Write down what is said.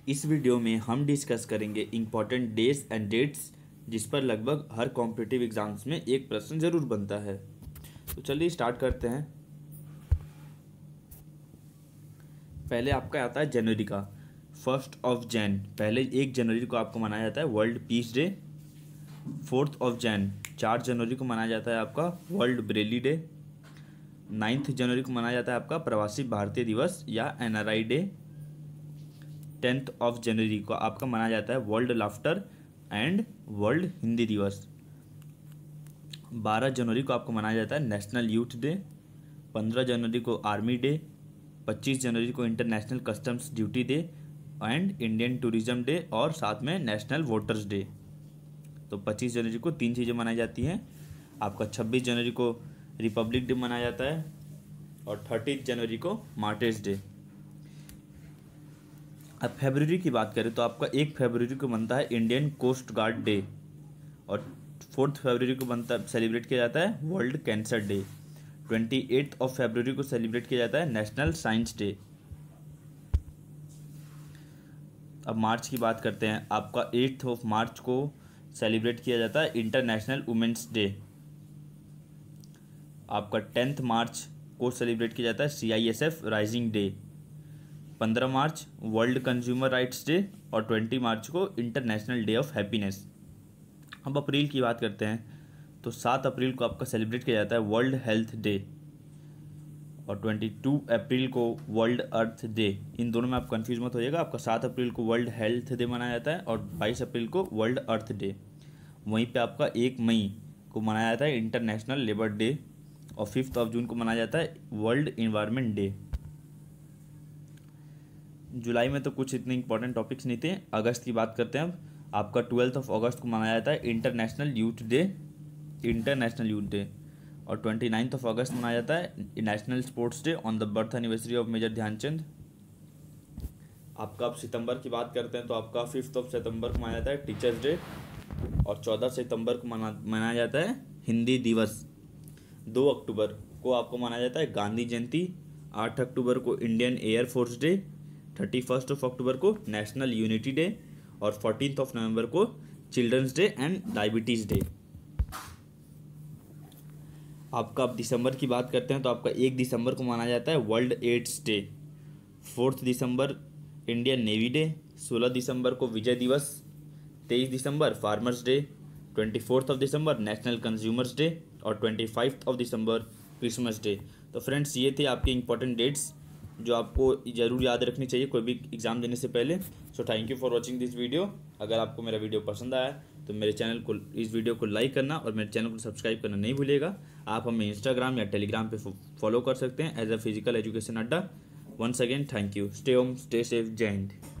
इस वीडियो में हम डिस्कस करेंगे इम्पॉर्टेंट डेज एंड डेट्स जिस पर लगभग हर कॉम्पिटिटिव एग्जाम्स में एक प्रश्न जरूर बनता है। तो चलिए स्टार्ट करते हैं। पहले आपका आता है जनवरी का 1 पहले 1 जनवरी को आपको मनाया जाता है वर्ल्ड पीस डे। 4 4 जनवरी को मनाया जाता है आपका वर्ल्ड ब्रेली डे। 9 जनवरी को मनाया जाता है आपका प्रवासी भारतीय दिवस या NRI डे। 10 जनवरी को आपका मनाया जाता है world laughter and world Hindi दिवस। 12 जनवरी को आपको मनाया जाता है नेशनल यूथ डे। 15 जनवरी को आर्मी डे। 25 जनवरी को international customs duty day and Indian tourism day और साथ में नेशनल वोटर्स डे। तो 25 जनवरी को 3 चीज़ें मनाई जाती हैं। आपका 26 जनवरी को रिपब्लिक डे मनाया जाता है और 30 जनवरी को मार्टिर्स डे। अब फरवरी की बात करें तो आपका 1 फरवरी को बनता है इंडियन कोस्ट गार्ड डे और 4 फरवरी को सेलिब्रेट किया जाता है वर्ल्ड कैंसर डे। 28 फरवरी को सेलिब्रेट किया जाता है नेशनल साइंस डे। अब मार्च की बात करते हैं। आपका 8 मार्च को सेलिब्रेट किया जाता है इंटरनेशनल वुमेंस डे। आपका 10 मार्च को सेलिब्रेट किया जाता है CISF राइजिंग डे। 15 मार्च वर्ल्ड कंज्यूमर राइट्स डे और 20 मार्च को इंटरनेशनल डे ऑफ हैप्पीनेस। अब अप्रैल की बात करते हैं तो 7 अप्रैल को आपका सेलिब्रेट किया जाता है वर्ल्ड हेल्थ डे और 22 अप्रैल को वर्ल्ड अर्थ डे। इन दोनों में आप कंफ्यूज मत होइएगा। आपका 7 अप्रैल को वर्ल्ड हेल्थ डे मनाया जाता है और 22 अप्रैल को वर्ल्ड अर्थ डे। वहीं पे आपका 1 मई को मनाया जाता है इंटरनेशनल लेबर डे और 5 जून को मनाया जाता है वर्ल्ड इन्वायरमेंट डे। जुलाई में तो कुछ इतने इंपॉर्टेंट टॉपिक्स नहीं थे। अगस्त की बात करते हैं। अब आपका 12 अगस्त को मनाया जाता है इंटरनेशनल यूथ डे और 29 अगस्त मनाया जाता है national sports day on the birth anniversary of major Dhyanchand. आपका अब सितंबर की बात करते हैं तो आपका 5 सितंबर को मनाया जाता है टीचर्स डे और 14 सितंबर को मनाया जाता है हिंदी दिवस। 2 अक्टूबर को आपको मनाया जाता है गांधी जयंती। 8 अक्टूबर को इंडियन एयर फोर्स डे। 31 अक्टूबर को नेशनल यूनिटी डे और 14 नवंबर को children's day and diabetes day. आपका अब दिसंबर की बात करते हैं तो आपका 1 दिसंबर को मनाया जाता है वर्ल्ड एड्स डे। 4 दिसंबर इंडियन नेवी डे। 16 दिसंबर को विजय दिवस। 23 दिसंबर फार्मर्स डे। 24 दिसंबर नेशनल कंज्यूमर्स डे और 25 दिसंबर क्रिसमस डे। तो फ्रेंड्स ये थे आपके इंपॉर्टेंट डेट्स जो आपको ज़रूर याद रखनी चाहिए कोई भी एग्ज़ाम देने से पहले। So thank you for watching this video. अगर आपको मेरा वीडियो पसंद आया तो मेरे चैनल को इस वीडियो को लाइक करना और मेरे चैनल को सब्सक्राइब करना नहीं भूलिएगा। आप हमें इंस्टाग्राम या टेलीग्राम पे फॉलो कर सकते हैं as a physical education Adda. Once again thank you. Stay home stay safe. Jai Hind.